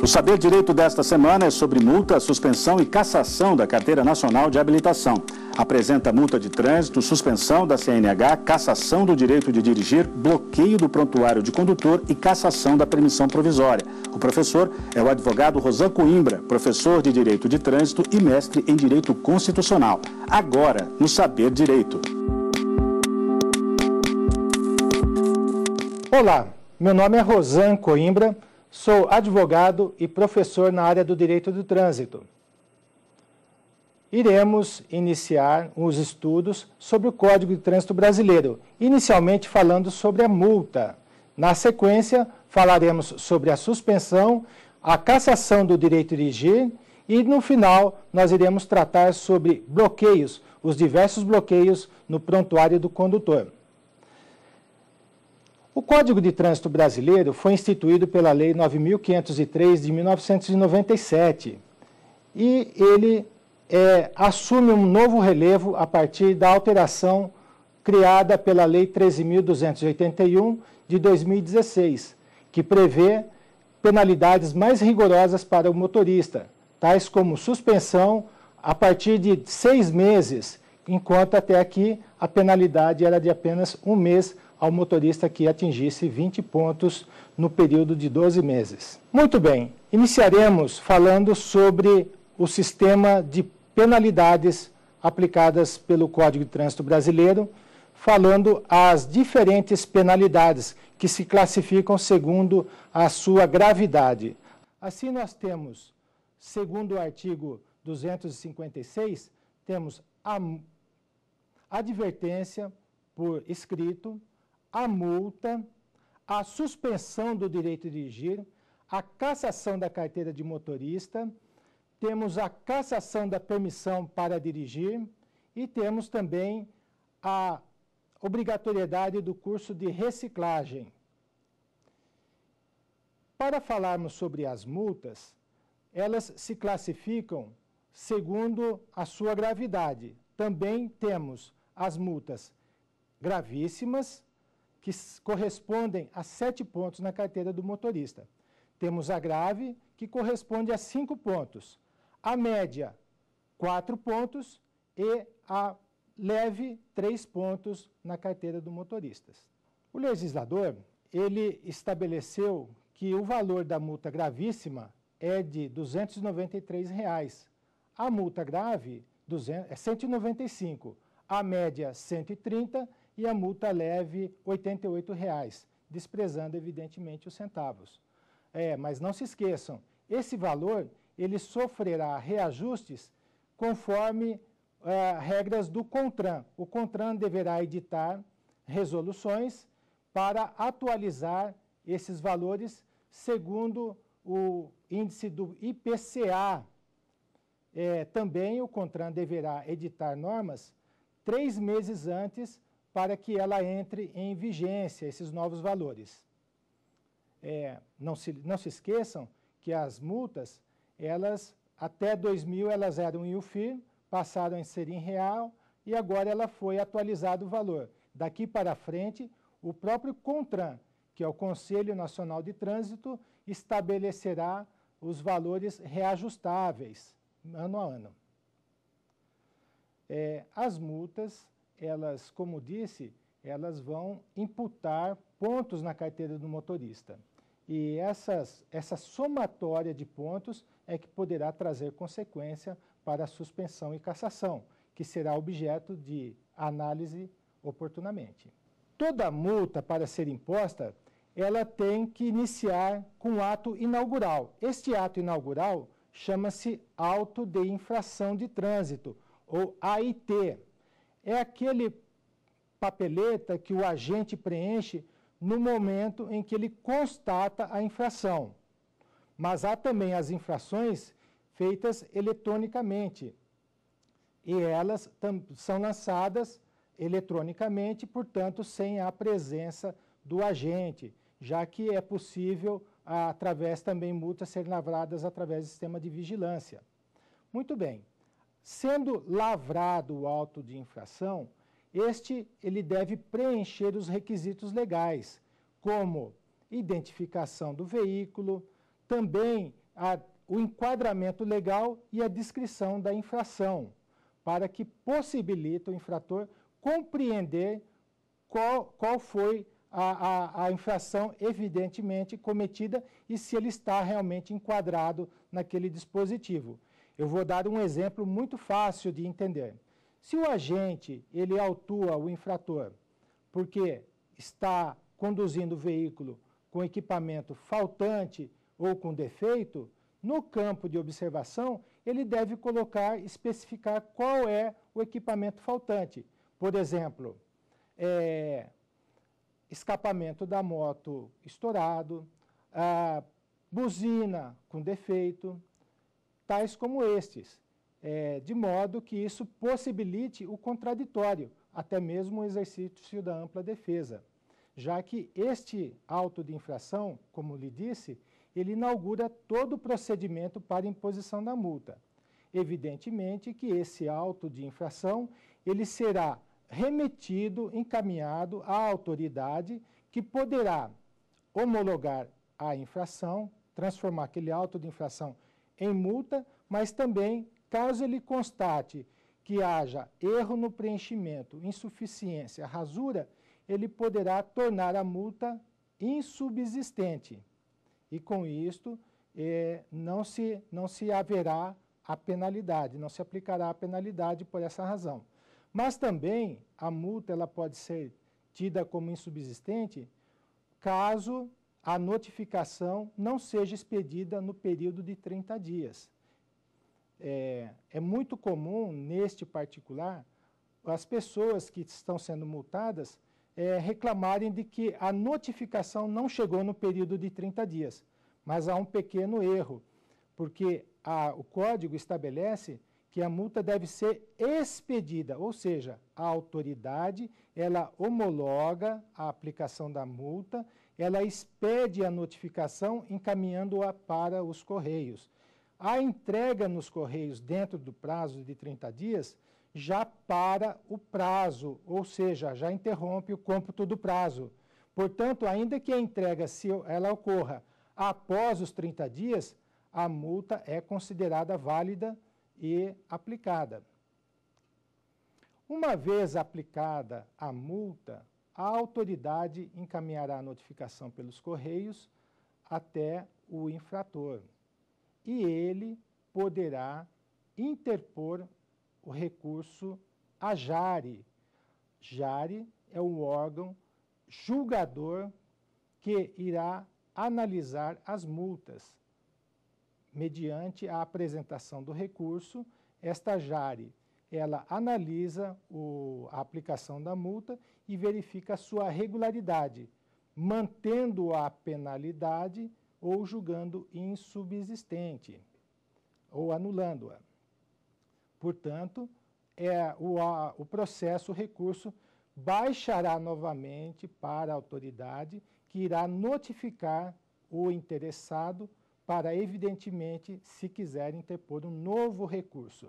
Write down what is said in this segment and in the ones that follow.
O Saber Direito desta semana é sobre multa, suspensão e cassação da Carteira Nacional de Habilitação. Apresenta multa de trânsito, suspensão da CNH, cassação do direito de dirigir, bloqueio do prontuário de condutor e cassação da permissão provisória. O professor é o advogado Rosan Coimbra, professor de Direito de Trânsito e mestre em Direito Constitucional. Agora, no Saber Direito. Olá, meu nome é Rosan Coimbra, sou advogado e professor na área do Direito do Trânsito. Iremos iniciar os estudos sobre o Código de Trânsito Brasileiro, inicialmente falando sobre a multa. Na sequência, falaremos sobre a suspensão, a cassação do direito de dirigir e, no final, nós iremos tratar sobre bloqueios, os diversos bloqueios no prontuário do condutor. O Código de Trânsito Brasileiro foi instituído pela Lei 9.503 de 1997 e ele assume um novo relevo a partir da alteração criada pela Lei 13.281 de 2016, que prevê penalidades mais rigorosas para o motorista, tais como suspensão a partir de 6 meses, enquanto até aqui a penalidade era de apenas 1 mês ao motorista que atingisse 20 pontos no período de 12 meses. Muito bem, iniciaremos falando sobre o sistema de penalidades aplicadas pelo Código de Trânsito Brasileiro, falando as diferentes penalidades que se classificam segundo a sua gravidade. Assim nós temos, segundo o artigo 256, temos a advertência por escrito, a multa, a suspensão do direito de dirigir, a cassação da carteira de motorista, temos a cassação da permissão para dirigir e temos também a obrigatoriedade do curso de reciclagem. Para falarmos sobre as multas, elas se classificam segundo a sua gravidade. Também temos as multas gravíssimas, que correspondem a 7 pontos na carteira do motorista. Temos a grave, que corresponde a 5 pontos. A média, 4 pontos e a leve, 3 pontos na carteira do motorista. O legislador, ele estabeleceu que o valor da multa gravíssima é de R$ 293. A multa grave é 195, a média 130 e a multa leve R$ 88, desprezando evidentemente os centavos. Mas não se esqueçam, esse valor ele sofrerá reajustes conforme regras do CONTRAN. O CONTRAN deverá editar resoluções para atualizar esses valores segundo o índice do IPCA. Também o CONTRAN deverá editar normas 3 meses antes para que ela entre em vigência, esses novos valores. Não se esqueçam que as multas, elas até 2000 elas eram em UFIR, passaram a ser em real e agora ela foi atualizado o valor. Daqui para frente, o próprio CONTRAN, que é o Conselho Nacional de Trânsito, estabelecerá os valores reajustáveis, ano a ano. As multas, elas, como disse, elas vão imputar pontos na carteira do motorista. E essa somatória de pontos é que poderá trazer consequência para a suspensão e cassação, que será objeto de análise oportunamente. Toda multa, para ser imposta, ela tem que iniciar com ato inaugural. Este ato inaugural chama-se auto de infração de trânsito, ou AIT. É aquele papeleta que o agente preenche no momento em que ele constata a infração. Mas há também as infrações feitas eletronicamente. E elas são lançadas eletronicamente, portanto, sem a presença do agente, já que é possível, através também multas serem lavradas através do sistema de vigilância. Muito bem. Sendo lavrado o auto de infração, ele deve preencher os requisitos legais, como identificação do veículo, também o enquadramento legal e a descrição da infração, para que possibilite o infrator compreender qual foi a infração evidentemente cometida e se ele está realmente enquadrado naquele dispositivo. Eu vou dar um exemplo muito fácil de entender. Se o agente ele autua o infrator porque está conduzindo o veículo com equipamento faltante ou com defeito, no campo de observação, ele deve especificar qual é o equipamento faltante. Por exemplo, escapamento da moto estourado, buzina com defeito, tais como estes, de modo que isso possibilite o contraditório, até mesmo o exercício da ampla defesa, já que este auto de infração, como lhe disse, ele inaugura todo o procedimento para imposição da multa. Evidentemente que esse auto de infração, ele será remetido, encaminhado à autoridade que poderá homologar a infração, transformar aquele auto de infração em multa, mas também, caso ele constate que haja erro no preenchimento, insuficiência, rasura, ele poderá tornar a multa insubsistente. E com isto, não se haverá a penalidade, não se aplicará a penalidade por essa razão. Mas também a multa ela pode ser tida como insubsistente caso a notificação não seja expedida no período de 30 dias. É muito comum, neste particular, as pessoas que estão sendo multadas reclamarem de que a notificação não chegou no período de 30 dias. Mas há um pequeno erro, porque o Código estabelece que a multa deve ser expedida, ou seja, a autoridade, ela homologa a aplicação da multa, ela expede a notificação encaminhando-a para os Correios. A entrega nos Correios dentro do prazo de 30 dias já para o prazo, ou seja, já interrompe o cômputo do prazo. Portanto, ainda que a entrega, se ela ocorra após os 30 dias, a multa é considerada válida e aplicada. Uma vez aplicada a multa, a autoridade encaminhará a notificação pelos Correios até o infrator. E ele poderá interpor o recurso à JARE. JARE é o órgão julgador que irá analisar as multas. Mediante a apresentação do recurso, esta JARE, ela analisa a aplicação da multa e verifica a sua regularidade, mantendo a penalidade ou julgando insubsistente, ou anulando-a. Portanto, o processo, o recurso, baixará novamente para a autoridade, que irá notificar o interessado para, evidentemente, se quiser interpor um novo recurso.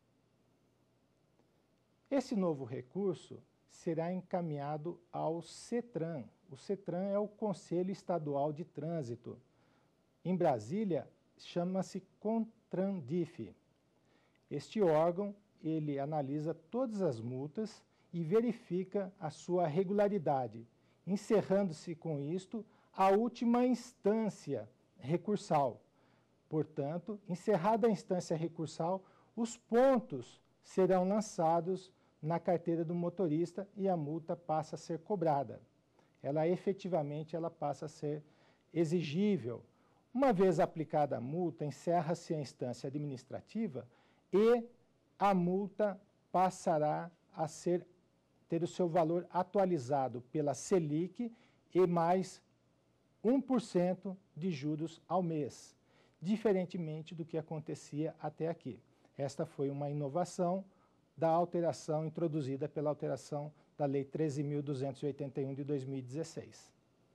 Esse novo recurso será encaminhado ao CETRAN. O CETRAN é o Conselho Estadual de Trânsito. Em Brasília, chama-se CONTRANDIF. Este órgão, ele analisa todas as multas e verifica a sua regularidade, encerrando-se com isto a última instância recursal. Portanto, encerrada a instância recursal, os pontos serão lançados na carteira do motorista e a multa passa a ser cobrada. Ela efetivamente passa a ser exigível. Uma vez aplicada a multa, encerra-se a instância administrativa e a multa passará a ter o seu valor atualizado pela Selic e mais 1% de juros ao mês, diferentemente do que acontecia até aqui. Esta foi uma inovação da alteração introduzida pela alteração da Lei 13.281 de 2016.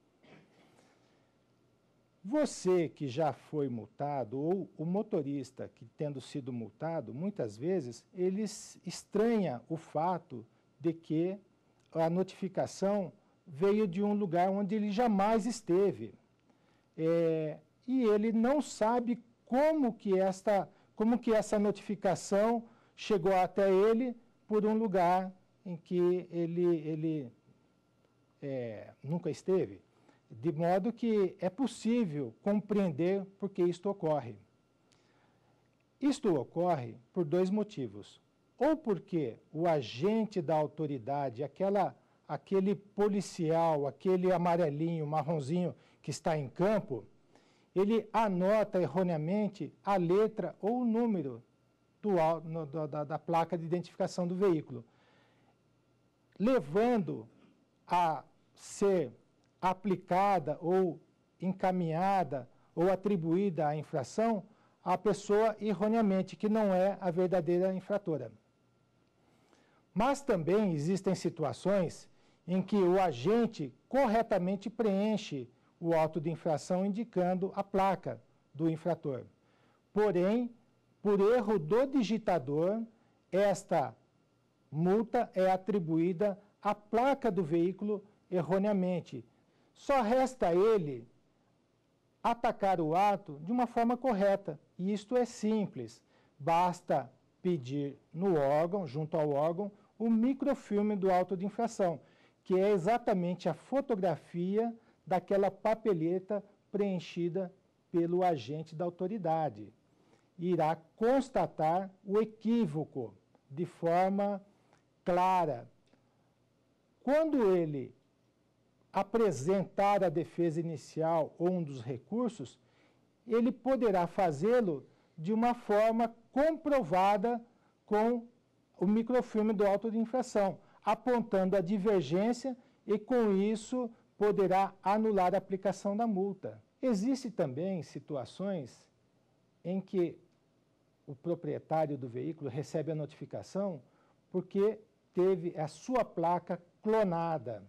Você que já foi multado, ou o motorista que, tendo sido multado, muitas vezes, ele estranha o fato de que a notificação veio de um lugar onde ele jamais esteve. E ele não sabe como que essa notificação chegou até ele por um lugar em que ele nunca esteve. De modo que é possível compreender por que isto ocorre. Isto ocorre por dois motivos. Ou porque o agente da autoridade, aquele policial, aquele amarelinho, marronzinho que está em campo, ele anota erroneamente a letra ou o número da placa de identificação do veículo, levando a ser aplicada ou encaminhada ou atribuída a infração à pessoa erroneamente, que não é a verdadeira infratora. Mas também existem situações em que o agente corretamente preenche o auto de infração indicando a placa do infrator. Porém, por erro do digitador, esta multa é atribuída à placa do veículo erroneamente. Só resta a ele atacar o ato de uma forma correta. E isto é simples. Basta pedir no órgão, junto ao órgão, o microfilme do auto de infração, que é exatamente a fotografia daquela papeleta preenchida pelo agente da autoridade. Irá constatar o equívoco de forma clara. Quando ele apresentar a defesa inicial ou um dos recursos, ele poderá fazê-lo de uma forma comprovada com o microfilme do auto de infração, apontando a divergência e, com isso, poderá anular a aplicação da multa. Existem também situações em que o proprietário do veículo recebe a notificação porque teve a sua placa clonada.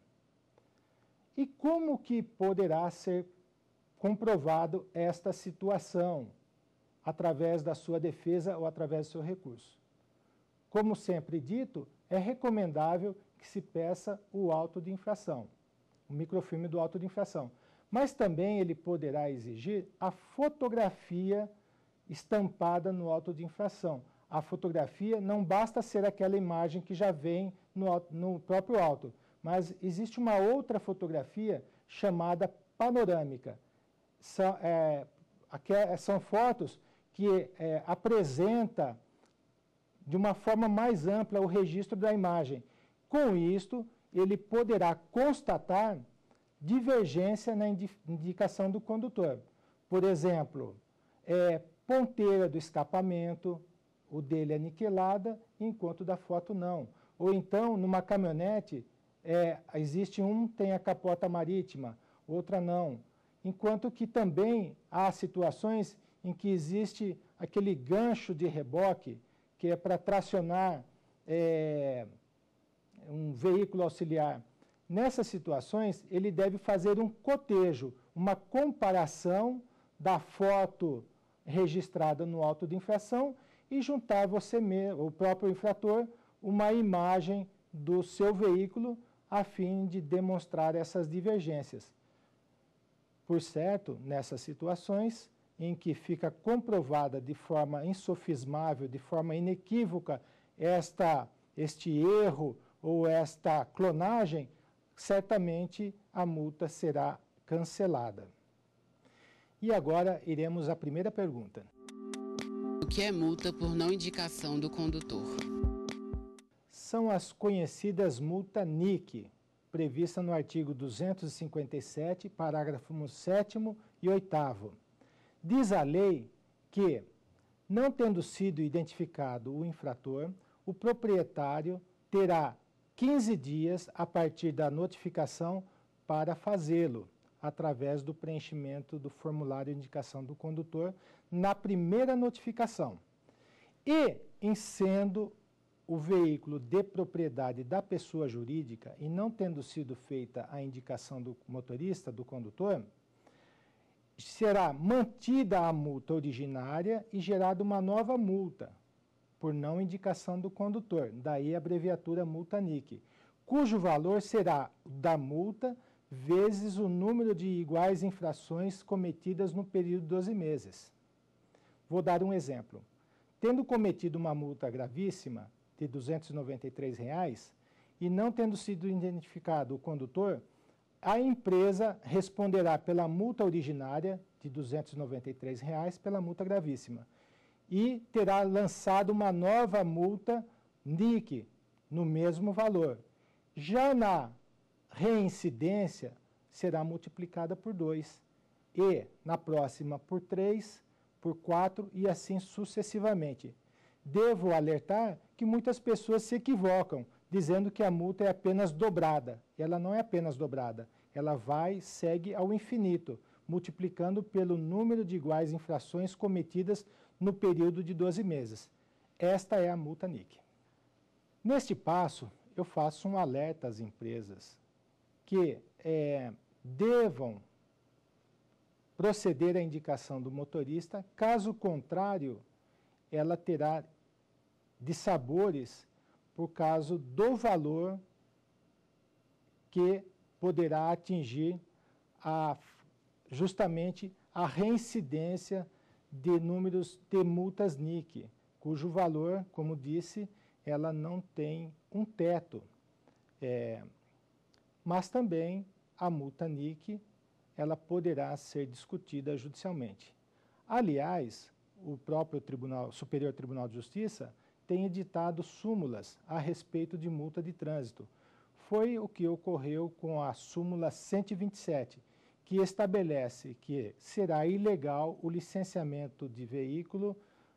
E como que poderá ser comprovado esta situação? Através da sua defesa ou através do seu recurso. Como sempre dito, é recomendável que se peça o auto de infração, o microfilme do auto de infração. Mas também ele poderá exigir a fotografia estampada no auto de infração. A fotografia não basta ser aquela imagem que já vem no próprio auto, mas existe uma outra fotografia chamada panorâmica. São fotos que apresenta de uma forma mais ampla o registro da imagem. Com isto, ele poderá constatar divergência na indicação do condutor. Por exemplo, ponteira do escapamento, o dele é niquelada, enquanto da foto não. Ou então, numa caminhonete, tem a capota marítima, outra não. Enquanto que também há situações em que existe aquele gancho de reboque, que é para tracionar um veículo auxiliar. Nessas situações, ele deve fazer um cotejo, uma comparação da foto registrada no auto de infração e juntar você mesmo, o próprio infrator, uma imagem do seu veículo a fim de demonstrar essas divergências. Por certo, nessas situações em que fica comprovada de forma insofismável, de forma inequívoca, este erro ou esta clonagem, certamente a multa será cancelada. E agora iremos à primeira pergunta. O que é multa por não indicação do condutor? São as conhecidas multa NIC, prevista no artigo 257, parágrafos 7º e 8º. Diz a lei que, não tendo sido identificado o infrator, o proprietário terá 15 dias a partir da notificação para fazê-lo, através do preenchimento do formulário de indicação do condutor na primeira notificação. E, em sendo o veículo de propriedade da pessoa jurídica e não tendo sido feita a indicação do motorista, do condutor, será mantida a multa originária e gerada uma nova multa, por não indicação do condutor, daí a abreviatura multa NIC, cujo valor será da multa vezes o número de iguais infrações cometidas no período de 12 meses. Vou dar um exemplo. Tendo cometido uma multa gravíssima de R$ 293 e não tendo sido identificado o condutor, a empresa responderá pela multa originária de R$ 293 pela multa gravíssima e terá lançado uma nova multa NIC no mesmo valor. Já na reincidência, será multiplicada por 2 e na próxima por 3, por 4 e assim sucessivamente. Devo alertar que muitas pessoas se equivocam, dizendo que a multa é apenas dobrada. Ela não é apenas dobrada, ela segue ao infinito, multiplicando pelo número de iguais infrações cometidas no período de 12 meses. Esta é a multa NIC. Neste passo, eu faço um alerta às empresas que devam proceder à indicação do motorista, caso contrário, ela terá dissabores por causa do valor que poderá atingir justamente a reincidência de números de multas NIC, cujo valor, como disse, ela não tem um teto. Mas também a multa NIC, ela poderá ser discutida judicialmente. Aliás, o próprio Superior Tribunal de Justiça tem editado súmulas a respeito de multa de trânsito. Foi o que ocorreu com a súmula 127, que estabelece que será ilegal o licenciamento de veículo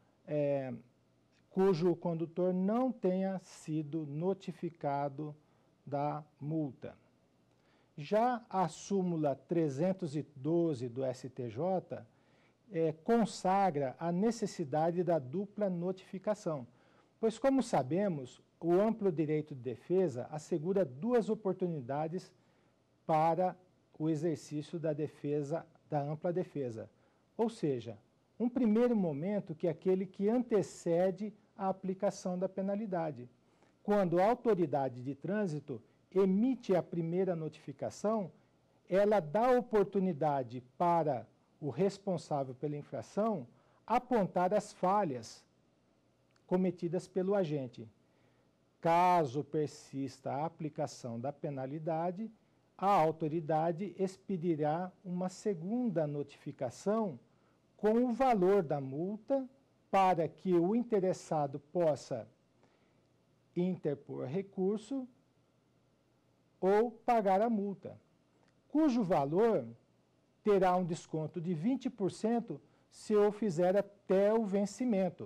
cujo condutor não tenha sido notificado da multa. Já a súmula 312 do STJ consagra a necessidade da dupla notificação, pois, como sabemos, o amplo direito de defesa assegura 2 oportunidades para o exercício da defesa, da ampla defesa. Ou seja, um primeiro momento que é aquele que antecede a aplicação da penalidade. Quando a autoridade de trânsito emite a primeira notificação, ela dá oportunidade para o responsável pela infração apontar as falhas cometidas pelo agente. Caso persista a aplicação da penalidade, a autoridade expedirá uma segunda notificação com o valor da multa para que o interessado possa interpor recurso ou pagar a multa, cujo valor terá um desconto de 20% se o fizer até o vencimento.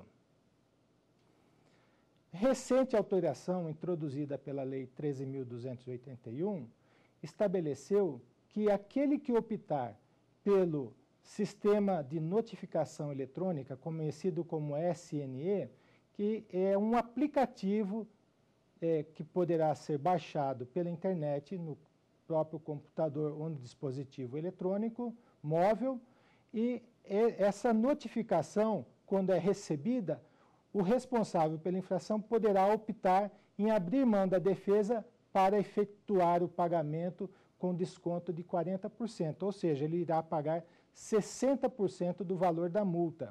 Recente alteração introduzida pela Lei 13.281 estabeleceu que aquele que optar pelo Sistema de Notificação Eletrônica, conhecido como SNE, que é um aplicativo que poderá ser baixado pela internet no próprio computador ou no dispositivo eletrônico móvel, e essa notificação, quando é recebida, o responsável pela infração poderá optar em abrir mão da defesa para efetuar o pagamento com desconto de 40%, ou seja, ele irá pagar 60% do valor da multa.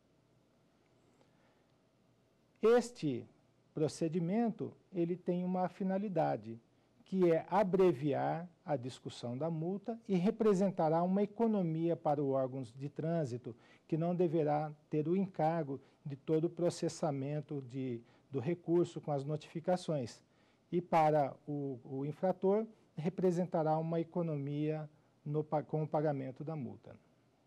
Este procedimento, ele tem uma finalidade, que é abreviar a discussão da multa e representará uma economia para os órgãos de trânsito, que não deverá ter o encargo de todo o processamento do recurso com as notificações. E para o infrator, representará uma economia com o pagamento da multa.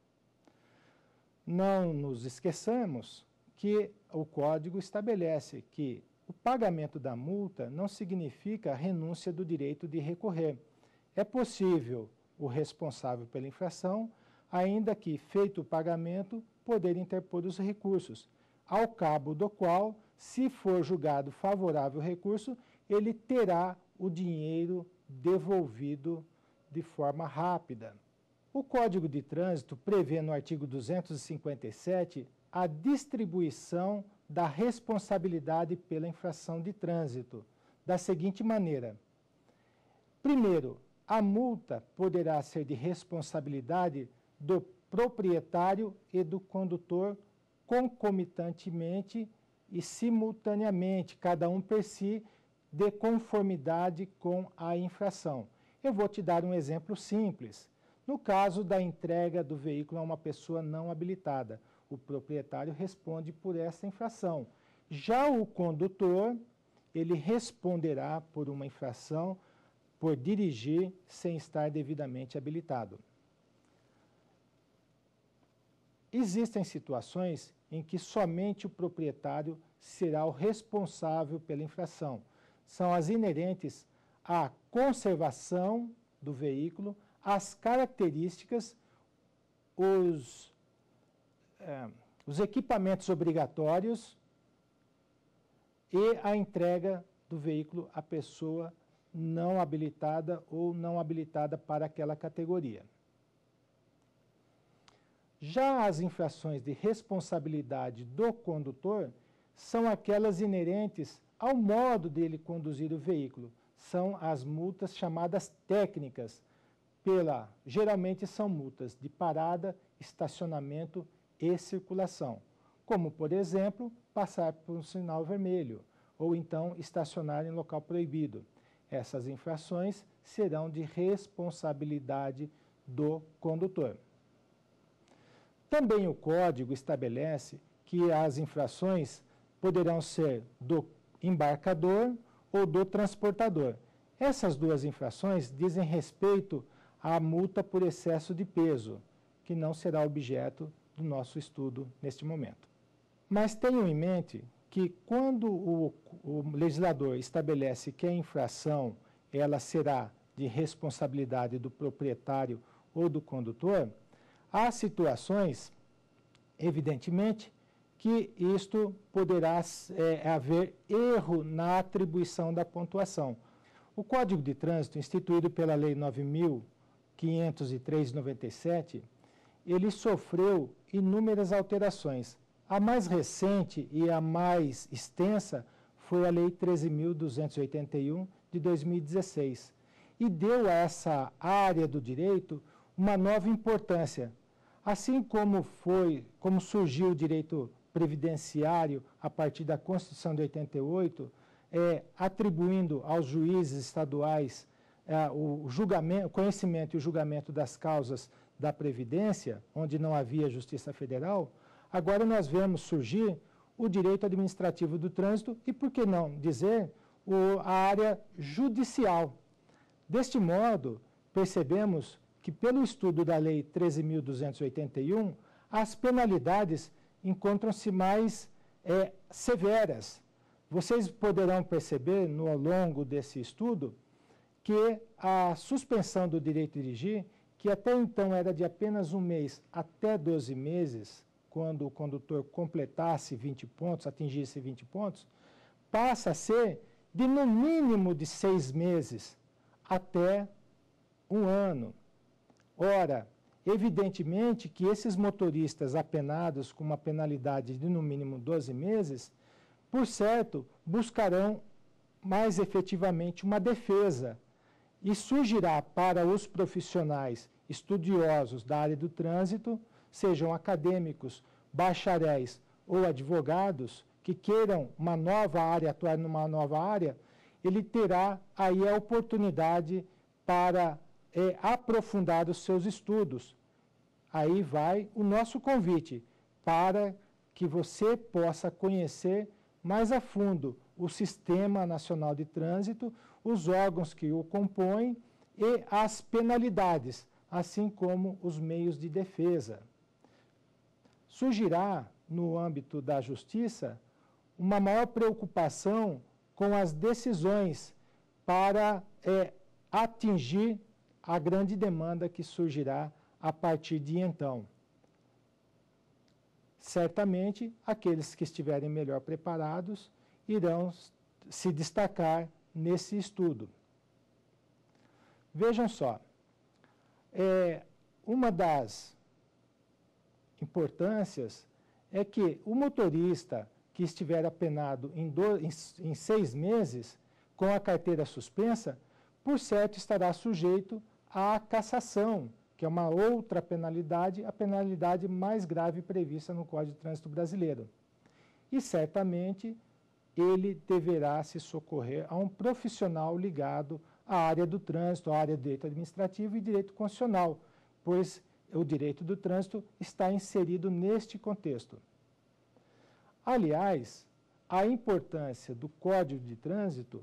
Não nos esqueçamos que o Código estabelece que o pagamento da multa não significa a renúncia do direito de recorrer. É possível o responsável pela infração, ainda que feito o pagamento, poder interpor os recursos, ao cabo do qual, se for julgado favorável o recurso, ele terá o dinheiro devolvido de forma rápida. O Código de Trânsito prevê no artigo 257 a distribuição da responsabilidade pela infração de trânsito, da seguinte maneira. Primeiro, a multa poderá ser de responsabilidade do proprietário e do condutor concomitantemente e simultaneamente, cada um per si, de conformidade com a infração. Eu vou te dar um exemplo simples. No caso da entrega do veículo a uma pessoa não habilitada, o proprietário responde por essa infração. Já o condutor, ele responderá por uma infração por dirigir sem estar devidamente habilitado. Existem situações em que somente o proprietário será o responsável pela infração. São as inerentes à conservação do veículo, às características, os equipamentos obrigatórios e a entrega do veículo à pessoa não habilitada ou não habilitada para aquela categoria. Já as infrações de responsabilidade do condutor são aquelas inerentes ao modo dele conduzir o veículo. São as multas chamadas técnicas, geralmente são multas de parada, estacionamento e circulação, como, por exemplo, passar por um sinal vermelho, ou então estacionar em local proibido. Essas infrações serão de responsabilidade do condutor. Também o Código estabelece que as infrações poderão ser do embarcador ou do transportador. Essas duas infrações dizem respeito à multa por excesso de peso, que não será objeto do nosso estudo neste momento. Mas tenham em mente que quando o legislador estabelece que a infração ela será de responsabilidade do proprietário ou do condutor, há situações, evidentemente, que isto poderá haver erro na atribuição da pontuação. O Código de Trânsito, instituído pela Lei 9.503 de 97, ele sofreu inúmeras alterações. A mais recente e a mais extensa foi a Lei 13.281 de 2016 e deu a essa área do direito uma nova importância. Assim como surgiu o direito previdenciário a partir da Constituição de 88, atribuindo aos juízes estaduais o conhecimento e o julgamento das causas da Previdência, onde não havia Justiça Federal, agora nós vemos surgir o direito administrativo do trânsito e, por que não dizer, a área judicial. Deste modo, percebemos que, pelo estudo da Lei 13.281, as penalidades encontram-se mais severas. Vocês poderão perceber, no longo desse estudo, que a suspensão do direito de dirigir, que até então era de apenas 1 mês até 12 meses, quando o condutor completasse 20 pontos, atingisse 20 pontos, passa a ser de no mínimo de 6 meses até 1 ano. Ora, evidentemente que esses motoristas apenados com uma penalidade de no mínimo 12 meses, por certo, buscarão mais efetivamente uma defesa e surgirá para os profissionais estudiosos da área do trânsito, sejam acadêmicos, bacharéis ou advogados, que queiram uma nova área, atuar numa nova área, ele terá aí a oportunidade para aprofundar os seus estudos. Aí vai o nosso convite para que você possa conhecer mais a fundo o Sistema Nacional de Trânsito, os órgãos que o compõem e as penalidades, assim como os meios de defesa. Surgirá, no âmbito da justiça, uma maior preocupação com as decisões para atingir a grande demanda que surgirá a partir de então. Certamente, aqueles que estiverem melhor preparados irão se destacar nesse estudo. Vejam só, uma das importâncias é que o motorista que estiver apenado em 6 meses, com a carteira suspensa, por certo estará sujeito à cassação que é uma outra penalidade, a penalidade mais grave prevista no Código de Trânsito Brasileiro. E certamente ele deverá se socorrer a um profissional ligado à área do trânsito, à área do direito administrativo e direito constitucional, pois o direito do trânsito está inserido neste contexto. Aliás, a importância do Código de Trânsito,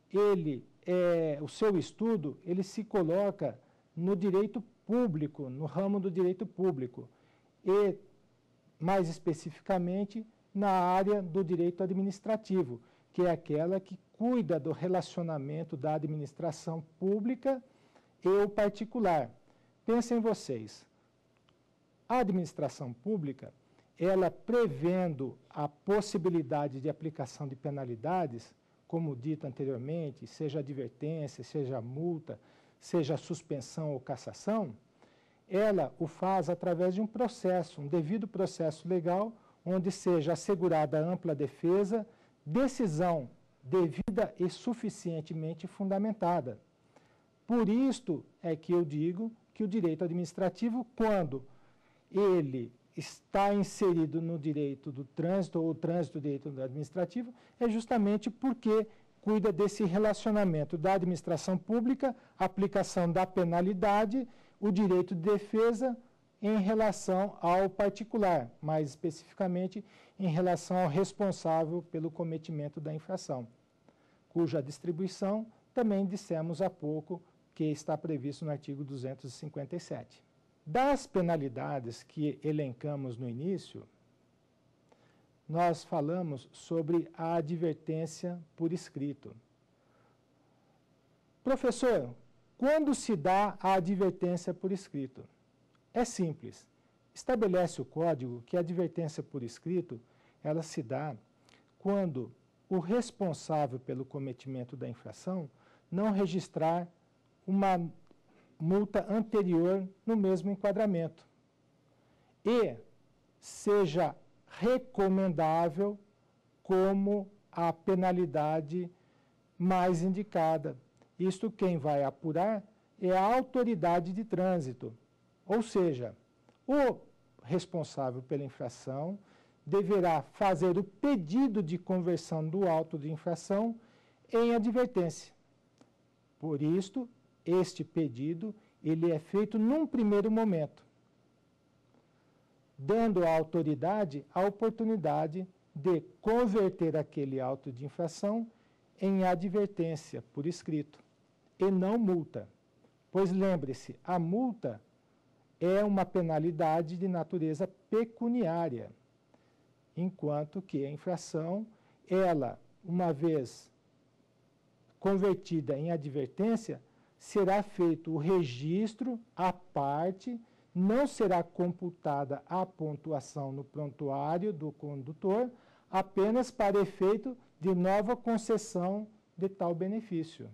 o seu estudo, ele se coloca no direito público, no ramo do direito público, e, mais especificamente, na área do direito administrativo, que é aquela que cuida do relacionamento da administração pública e o particular. Pensem vocês, a administração pública, ela prevendo a possibilidade de aplicação de penalidades, como dito anteriormente, seja advertência, seja multa, seja suspensão ou cassação, ela o faz através de um processo, um devido processo legal, onde seja assegurada ampla defesa, decisão devida e suficientemente fundamentada. Por isto é que eu digo que o direito administrativo, quando ele está inserido no direito do trânsito ou o trânsito do direito administrativo, é justamente porque cuida desse relacionamento da administração pública, aplicação da penalidade, o direito de defesa em relação ao particular, mais especificamente em relação ao responsável pelo cometimento da infração, cuja distribuição também dissemos há pouco que está previsto no artigo 257. Das penalidades que elencamos no início, nós falamos sobre a advertência por escrito. Professor, quando se dá a advertência por escrito? É simples. Estabelece o código que a advertência por escrito, ela se dá quando o responsável pelo cometimento da infração não registrar uma multa anterior no mesmo enquadramento e seja recomendável como a penalidade mais indicada. Isto quem vai apurar é a autoridade de trânsito, ou seja, o responsável pela infração deverá fazer o pedido de conversão do auto de infração em advertência. Por isto, este pedido ele é feito num primeiro momento, dando à autoridade a oportunidade de converter aquele auto de infração em advertência por escrito e não multa. Pois lembre-se, a multa é uma penalidade de natureza pecuniária, enquanto que a infração, ela, uma vez convertida em advertência, será feito o registro à parte, não será computada a pontuação no prontuário do condutor, apenas para efeito de nova concessão de tal benefício.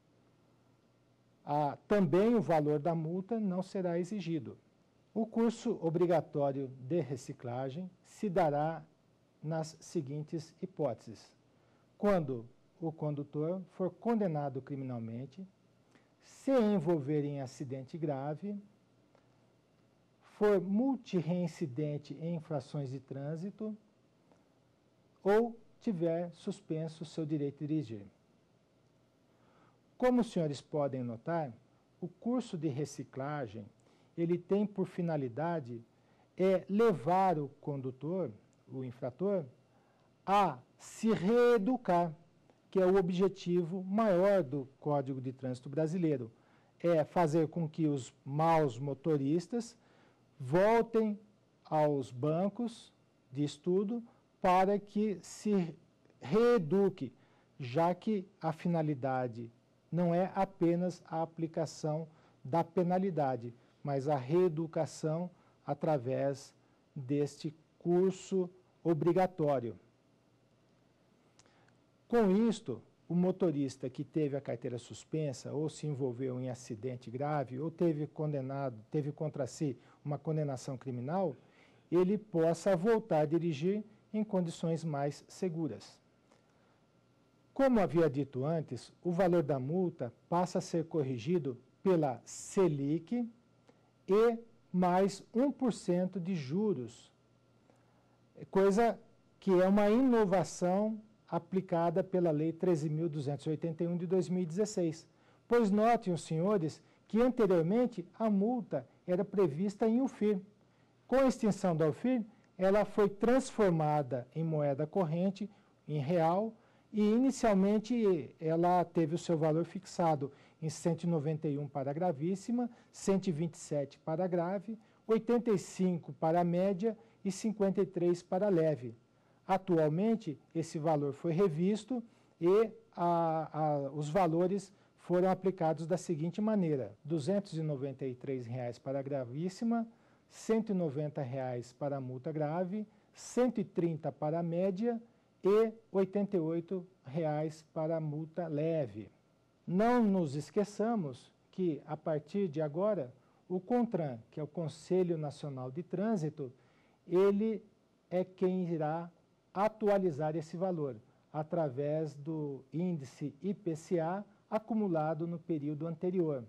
Também o valor da multa não será exigido. O curso obrigatório de reciclagem se dará nas seguintes hipóteses. Quando o condutor for condenado criminalmente, se envolver em acidente grave, for multirreincidente em infrações de trânsito ou tiver suspenso seu direito de dirigir. Como os senhores podem notar, o curso de reciclagem, ele tem por finalidade levar o condutor, o infrator, a se reeducar, que é o objetivo maior do Código de Trânsito Brasileiro, é fazer com que os maus motoristas voltem aos bancos de estudo para que se reeduque, já que a finalidade não é apenas a aplicação da penalidade, mas a reeducação através deste curso obrigatório. Com isto, o motorista que teve a carteira suspensa ou se envolveu em acidente grave ou teve contra si uma condenação criminal, ele possa voltar a dirigir em condições mais seguras. Como havia dito antes, o valor da multa passa a ser corrigido pela Selic e mais 1% de juros, coisa que é uma inovação aplicada pela Lei 13.281 de 2016. Pois notem os senhores que anteriormente a multa era prevista em UFIR. Com a extinção da UFIR, ela foi transformada em moeda corrente, em real, e inicialmente ela teve o seu valor fixado em 191 para a gravíssima, 127 para a grave, 85 para a média e 53 para a leve. Atualmente, esse valor foi revisto e os valores foram aplicados da seguinte maneira: R$ 293 para a gravíssima, R$ 190 para a multa grave, R$ 130 para a média e R$ 88 para a multa leve. Não nos esqueçamos que, a partir de agora, o CONTRAN, que é o Conselho Nacional de Trânsito, ele é quem irá atualizar esse valor através do índice IPCA acumulado no período anterior.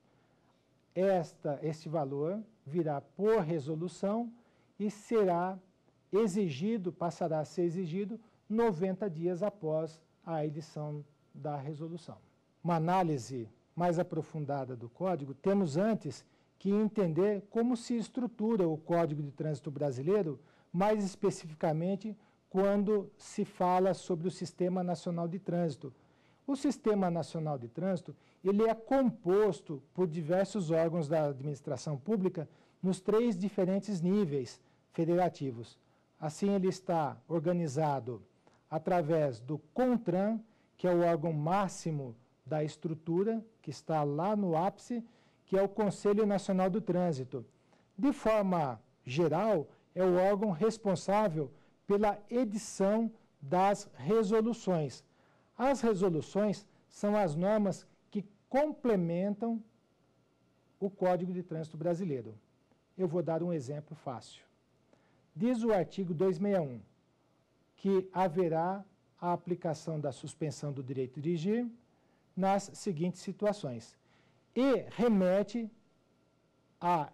Este valor virá por resolução e será exigido, passará a ser exigido 90 dias após a edição da resolução. Uma análise mais aprofundada do Código, temos antes que entender como se estrutura o Código de Trânsito brasileiro, mais especificamente quando se fala sobre o Sistema Nacional de Trânsito. O Sistema Nacional de Trânsito, ele é composto por diversos órgãos da administração pública nos 3 diferentes níveis federativos. Assim, ele está organizado através do CONTRAN, que é o órgão máximo da estrutura, que está lá no ápice, que é o Conselho Nacional do Trânsito. De forma geral, é o órgão responsável pela edição das resoluções. As resoluções são as normas que complementam o Código de Trânsito brasileiro. Eu vou dar um exemplo fácil. Diz o artigo 261 que haverá a aplicação da suspensão do direito de dirigir nas seguintes situações. E remete à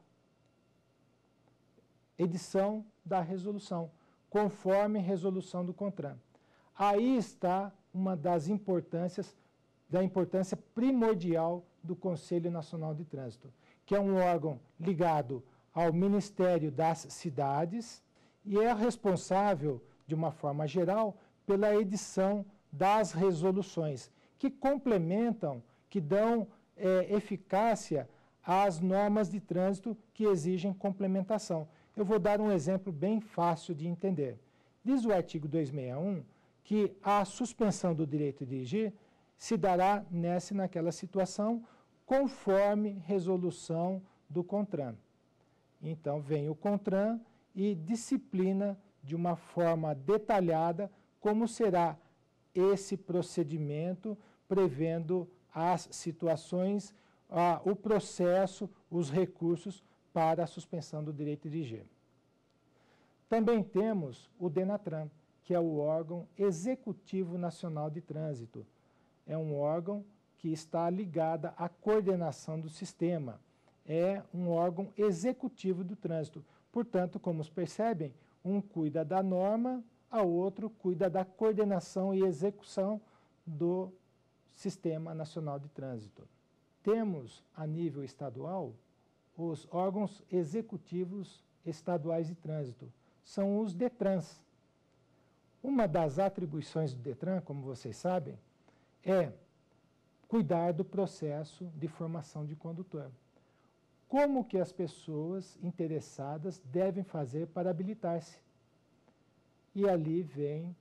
edição da resolução, conforme resolução do CONTRAN. Aí está uma das importância primordial do Conselho Nacional de Trânsito, que é um órgão ligado ao Ministério das Cidades e é responsável, de uma forma geral, pela edição das resoluções, que complementam, que dão eficácia às normas de trânsito que exigem complementação. Eu vou dar um exemplo bem fácil de entender. Diz o artigo 261 que a suspensão do direito de dirigir se dará nessa e naquela situação, conforme resolução do CONTRAN. Então, vem o CONTRAN e disciplina de uma forma detalhada como será esse procedimento, prevendo as situações, o processo, os recursos para a suspensão do direito de dirigir. Também temos o DENATRAN, que é o órgão executivo nacional de trânsito. É um órgão que está ligado à coordenação do sistema. É um órgão executivo do trânsito. Portanto, como percebem, um cuida da norma, a outro cuida da coordenação e execução do Sistema Nacional de Trânsito. Temos, a nível estadual, os órgãos executivos estaduais de trânsito. São os DETRANs. Uma das atribuições do DETRAN, como vocês sabem, é cuidar do processo de formação de condutor. Como que as pessoas interessadas devem fazer para habilitar-se? E ali vem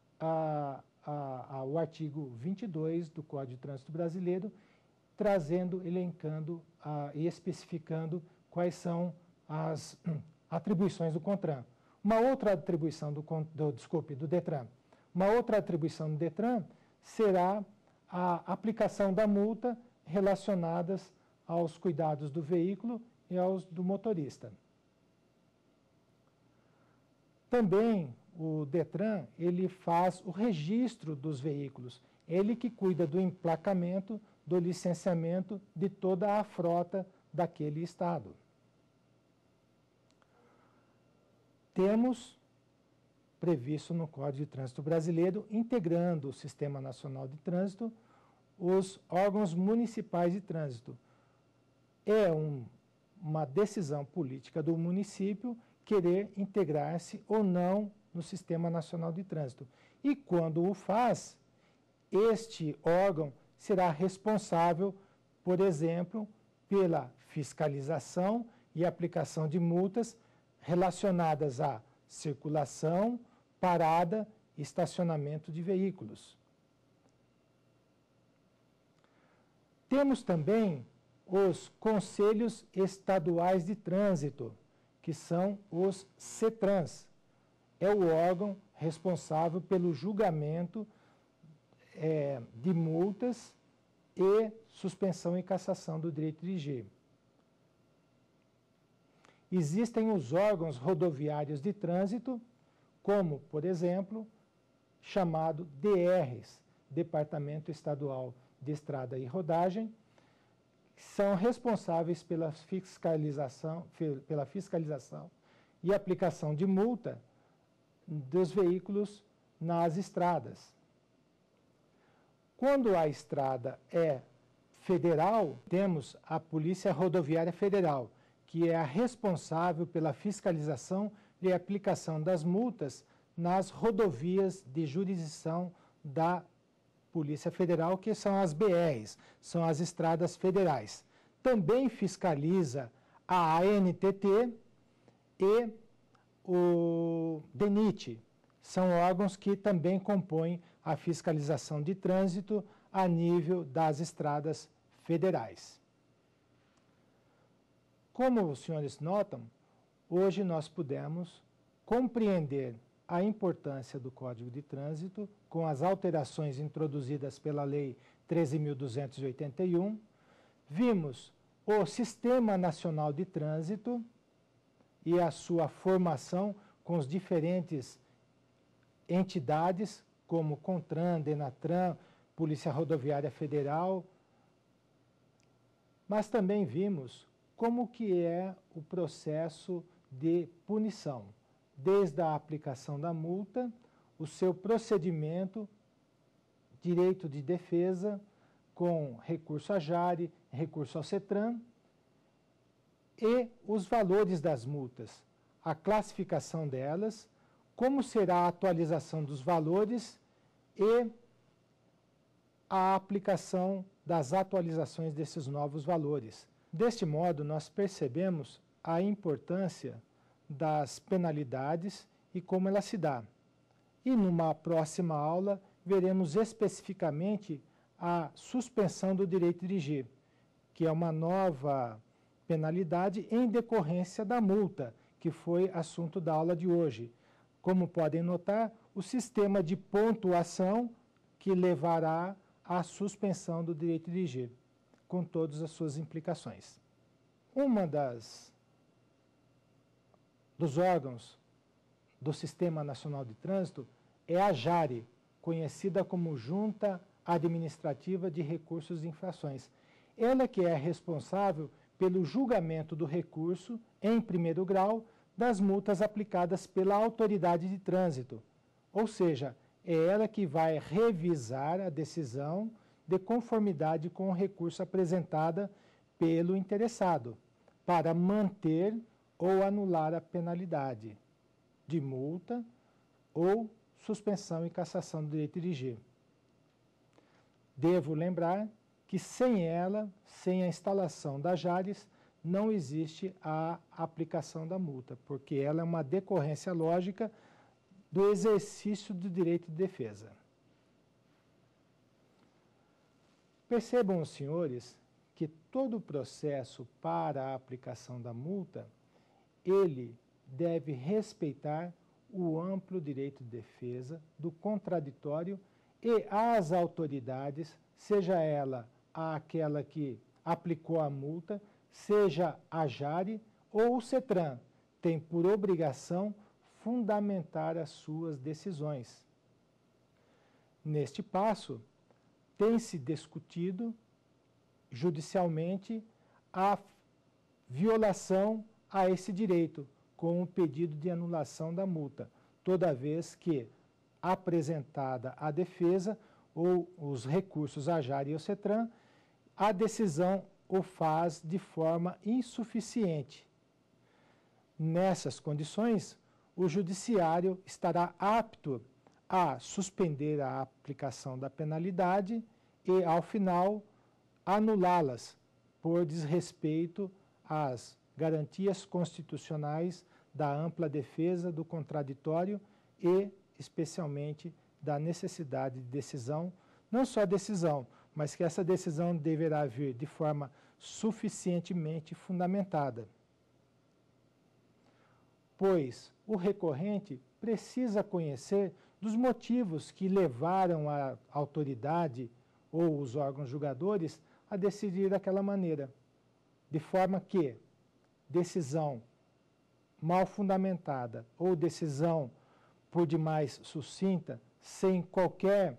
o artigo 22 do Código de Trânsito Brasileiro, trazendo, elencando e especificando quais são as atribuições do CONTRAN. Uma outra atribuição do DETRAN. Uma outra atribuição do DETRAN será a aplicação da multa relacionadas aos cuidados do veículo e aos do motorista. Também o DETRAN, ele faz o registro dos veículos. Ele que cuida do emplacamento, do licenciamento de toda a frota daquele estado. temos previsto no Código de Trânsito Brasileiro, integrando o Sistema Nacional de Trânsito, os órgãos municipais de trânsito. É uma decisão política do município querer integrar-se ou não no Sistema Nacional de Trânsito. E quando o faz, este órgão será responsável, por exemplo, pela fiscalização e aplicação de multas relacionadas à circulação, parada e estacionamento de veículos. Temos também os Conselhos Estaduais de Trânsito, que são os CETRANS. É o órgão responsável pelo julgamento de multas e suspensão e cassação do direito de dirigir. Existem os órgãos rodoviários de trânsito, como, por exemplo, chamado DRs, Departamento Estadual de Estrada e Rodagem, que são responsáveis pela fiscalização e aplicação de multa dos veículos nas estradas. Quando a estrada é federal, temos a Polícia Rodoviária Federal, que é a responsável pela fiscalização e aplicação das multas nas rodovias de jurisdição da Polícia Federal, que são as BRs, são as estradas federais. Também fiscaliza a ANTT e o DENIT. São órgãos que também compõem a fiscalização de trânsito a nível das estradas federais. Como os senhores notam, hoje nós pudemos compreender a importância do Código de Trânsito com as alterações introduzidas pela Lei 13.281. Vimos o Sistema Nacional de Trânsito e a sua formação com as diferentes entidades, como CONTRAN, DENATRAN, Polícia Rodoviária Federal. Mas também vimos como que é o processo de punição, desde a aplicação da multa, o seu procedimento, direito de defesa, com recurso à JARE, recurso ao CETRAN, e os valores das multas, a classificação delas, como será a atualização dos valores e a aplicação das atualizações desses novos valores. Deste modo, nós percebemos a importância das penalidades e como ela se dá. E numa próxima aula, veremos especificamente a suspensão do direito de dirigir, que é uma nova penalidade em decorrência da multa, que foi assunto da aula de hoje. Como podem notar, o sistema de pontuação que levará à suspensão do direito de dirigir, com todas as suas implicações. Uma dos órgãos do Sistema Nacional de Trânsito é a JARE, conhecida como Junta Administrativa de Recursos de Infrações. Ela que é responsável pelo julgamento do recurso, em primeiro grau, das multas aplicadas pela autoridade de trânsito. Ou seja, é ela que vai revisar a decisão de conformidade com o recurso apresentada pelo interessado, para manter ou anular a penalidade de multa ou suspensão e cassação do direito de dirigir. Devo lembrar que sem ela, sem a instalação da JARES, não existe a aplicação da multa, porque ela é uma decorrência lógica do exercício do direito de defesa. Percebam os senhores que todo o processo para a aplicação da multa, ele deve respeitar o amplo direito de defesa do contraditório e as autoridades, seja ela aquela que aplicou a multa, seja a JARE ou o CETRAN, tem por obrigação fundamentar as suas decisões. Neste passo, tem-se discutido judicialmente a violação a esse direito, com o pedido de anulação da multa, toda vez que, apresentada a defesa ou os recursos à JAR e ao CETRAN, a decisão o faz de forma insuficiente. Nessas condições, o judiciário estará apto a suspender a aplicação da penalidade e, ao final, anulá-las por desrespeito às garantias constitucionais da ampla defesa do contraditório e, especialmente, da necessidade de decisão, não só decisão, mas que essa decisão deverá vir de forma suficientemente fundamentada. Pois o recorrente precisa conhecer dos motivos que levaram a autoridade ou os órgãos julgadores a decidir daquela maneira, de forma que decisão mal fundamentada ou decisão por demais sucinta, sem qualquer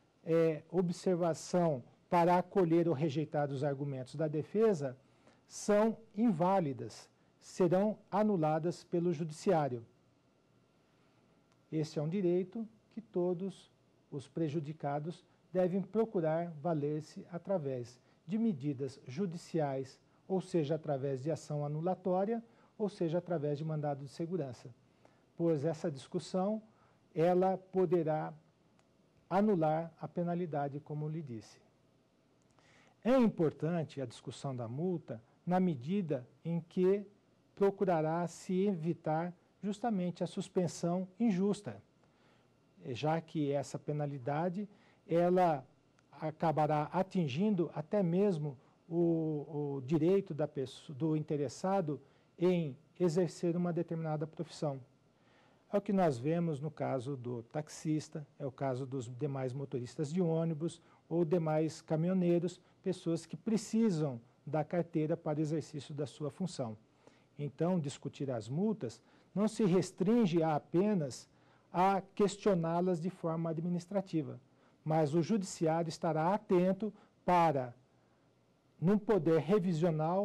observação para acolher ou rejeitar os argumentos da defesa, são inválidas, serão anuladas pelo judiciário. Este é um direito que todos os prejudicados devem procurar valer-se através de medidas judiciais, ou seja, através de ação anulatória, ou seja, através de mandado de segurança. Pois essa discussão, ela poderá anular a penalidade, como lhe disse. É importante a discussão da multa na medida em que procurará se evitar justamente a suspensão injusta, já que essa penalidade ela acabará atingindo até mesmo o direito da pessoa, do interessado em exercer uma determinada profissão. É o que nós vemos no caso do taxista, é o caso dos demais motoristas de ônibus ou demais caminhoneiros, pessoas que precisam da carteira para o exercício da sua função. Então, discutir as multas não se restringe apenas a questioná-las de forma administrativa, mas o judiciário estará atento para, num poder revisional,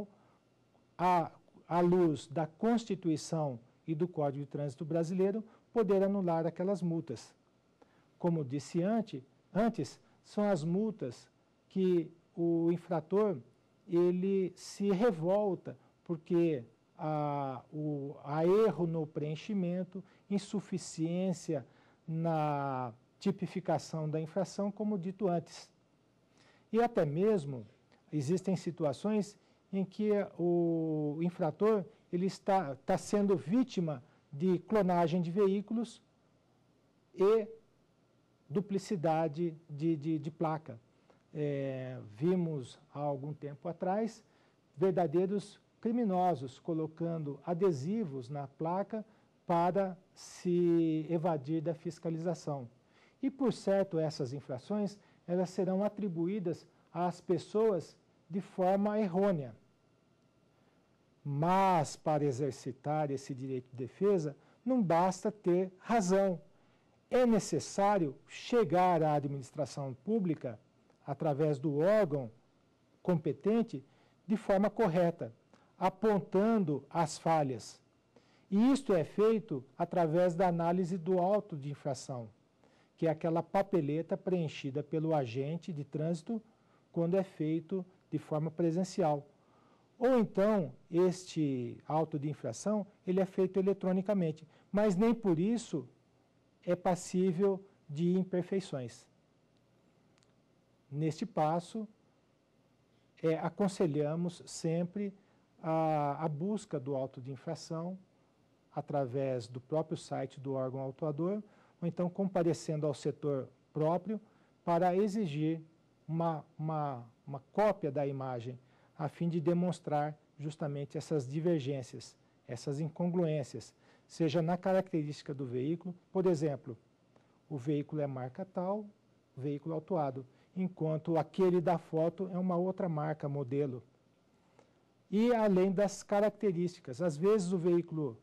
à luz da Constituição e do Código de Trânsito Brasileiro, poder anular aquelas multas. Como disse antes, são as multas que o infrator ele se revolta porque há erro no preenchimento, insuficiência na tipificação da infração, como dito antes. E até mesmo existem situações em que o infrator ele está sendo vítima de clonagem de veículos e duplicidade de placa. Vimos há algum tempo atrás verdadeiros criminosos colocando adesivos na placa para se evadir da fiscalização. E, por certo, essas infrações elas serão atribuídas às pessoas de forma errônea. Mas, para exercitar esse direito de defesa, não basta ter razão. É necessário chegar à administração pública, através do órgão competente, de forma correta, apontando as falhas. E isto é feito através da análise do auto de infração, que é aquela papeleta preenchida pelo agente de trânsito quando é feito de forma presencial. Ou então, este auto de infração, ele é feito eletronicamente, mas nem por isso é passível de imperfeições. Neste passo, aconselhamos sempre a busca do auto de infração através do próprio site do órgão autuador, ou então comparecendo ao setor próprio para exigir uma cópia da imagem, a fim de demonstrar justamente essas divergências, essas incongruências, seja na característica do veículo, por exemplo, o veículo é marca tal, veículo autuado, enquanto aquele da foto é uma outra marca, modelo. E além das características, às vezes o veículo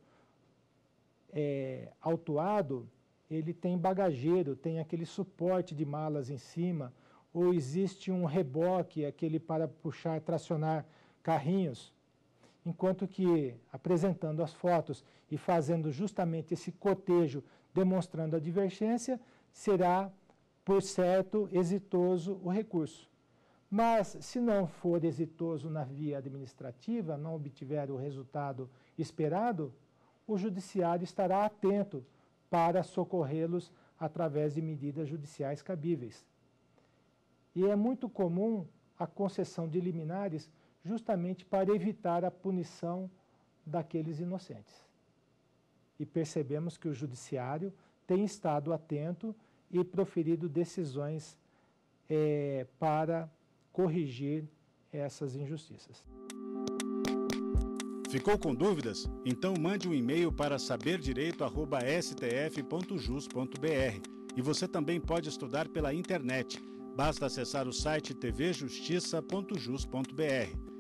autuado, ele tem bagageiro, tem aquele suporte de malas em cima, ou existe um reboque, aquele para puxar, tracionar carrinhos. enquanto que apresentando as fotos e fazendo justamente esse cotejo demonstrando a divergência, será, por certo, exitoso o recurso. Mas, se não for exitoso na via administrativa, não obtiver o resultado esperado, o judiciário estará atento para socorrê-los através de medidas judiciais cabíveis. E é muito comum a concessão de liminares justamente para evitar a punição daqueles inocentes. E percebemos que o judiciário tem estado atento e proferido decisões para corrigir essas injustiças. Ficou com dúvidas? Então mande um e-mail para saberdireito@stf.jus.br. E você também pode estudar pela internet. Basta acessar o site tvjustiça.jus.br.